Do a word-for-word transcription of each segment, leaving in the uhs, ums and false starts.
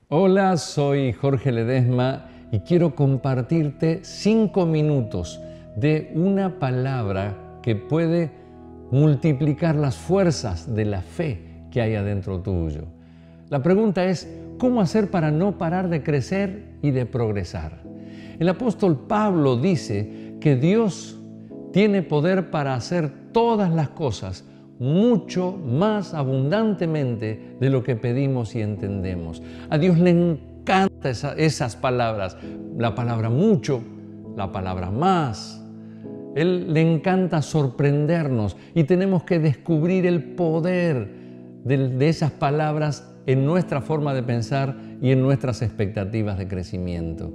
Hola, soy Jorge Ledesma y quiero compartirte cinco minutos de una palabra que puede multiplicar las fuerzas de la fe que hay adentro tuyo. La pregunta es, ¿cómo hacer para no parar de crecer y de progresar? El apóstol Pablo dice que Dios tiene poder para hacer todas las cosas mucho más abundantemente de lo que pedimos y entendemos. A Dios le encantan esa, esas palabras, la palabra mucho, la palabra más. Él le encanta sorprendernos y tenemos que descubrir el poder de, de esas palabras en nuestra forma de pensar y en nuestras expectativas de crecimiento.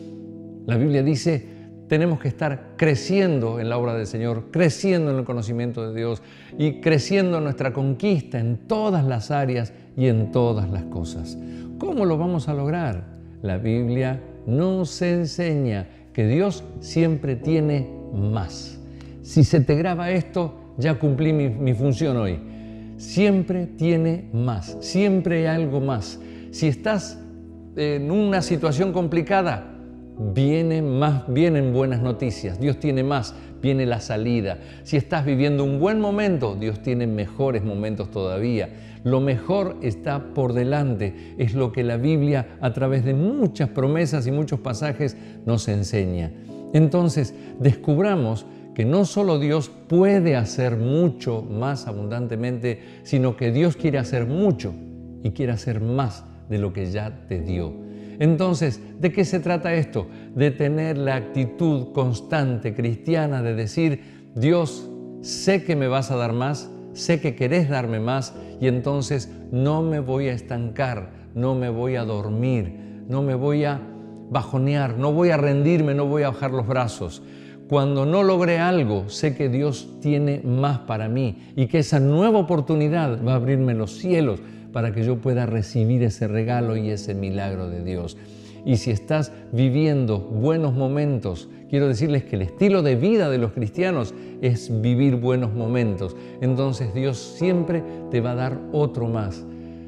La Biblia dice, tenemos que estar creciendo en la obra del Señor, creciendo en el conocimiento de Dios y creciendo en nuestra conquista en todas las áreas y en todas las cosas. ¿Cómo lo vamos a lograr? La Biblia nos enseña que Dios siempre tiene más. Si se te graba esto, ya cumplí mi, mi función hoy. Siempre tiene más, siempre hay algo más. Si estás en una situación complicada, Vienen más, vienen buenas noticias, Dios tiene más, viene la salida. Si estás viviendo un buen momento, Dios tiene mejores momentos todavía. Lo mejor está por delante, es lo que la Biblia a través de muchas promesas y muchos pasajes nos enseña. Entonces, descubramos que no solo Dios puede hacer mucho más abundantemente, sino que Dios quiere hacer mucho y quiere hacer más de lo que ya te dio. Entonces, ¿de qué se trata esto? De tener la actitud constante cristiana de decir, Dios, sé que me vas a dar más, sé que querés darme más y entonces no me voy a estancar, no me voy a dormir, no me voy a bajonear, no voy a rendirme, no voy a bajar los brazos. Cuando no logré algo, sé que Dios tiene más para mí y que esa nueva oportunidad va a abrirme los cielos para que yo pueda recibir ese regalo y ese milagro de Dios. Y si estás viviendo buenos momentos, quiero decirles que el estilo de vida de los cristianos es vivir buenos momentos. Entonces Dios siempre te va a dar otro más.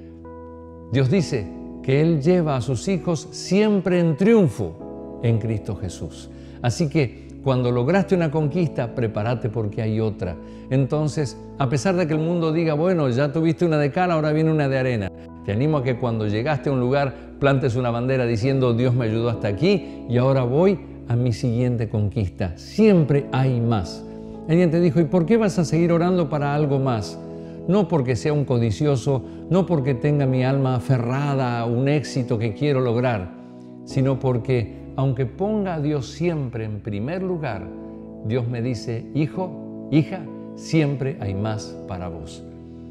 Dios dice que Él lleva a sus hijos siempre en triunfo en Cristo Jesús. Así que cuando lograste una conquista, prepárate porque hay otra. Entonces, a pesar de que el mundo diga, bueno, ya tuviste una de cal, ahora viene una de arena, te animo a que cuando llegaste a un lugar, plantes una bandera diciendo, Dios me ayudó hasta aquí y ahora voy a mi siguiente conquista. Siempre hay más. Alguien te dijo, ¿y por qué vas a seguir orando para algo más? No porque sea un codicioso, no porque tenga mi alma aferrada a un éxito que quiero lograr, sino porque aunque ponga a Dios siempre en primer lugar, Dios me dice, hijo, hija, siempre hay más para vos.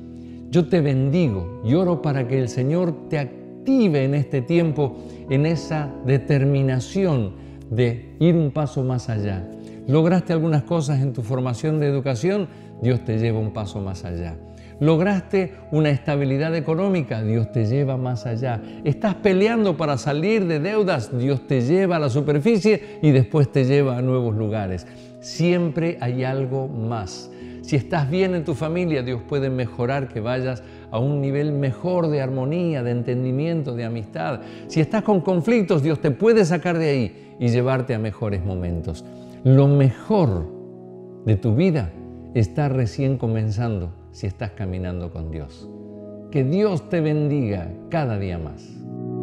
Yo te bendigo y oro para que el Señor te active en este tiempo en esa determinación de ir un paso más allá. ¿Lograste algunas cosas en tu formación de educación? Dios te lleva un paso más allá. ¿Lograste una estabilidad económica? Dios te lleva más allá. ¿Estás peleando para salir de deudas? Dios te lleva a la superficie y después te lleva a nuevos lugares. Siempre hay algo más. Si estás bien en tu familia, Dios puede mejorar que vayas a un nivel mejor de armonía, de entendimiento, de amistad. Si estás con conflictos, Dios te puede sacar de ahí y llevarte a mejores momentos. Lo mejor de tu vida está recién comenzando si estás caminando con Dios. Que Dios te bendiga cada día más.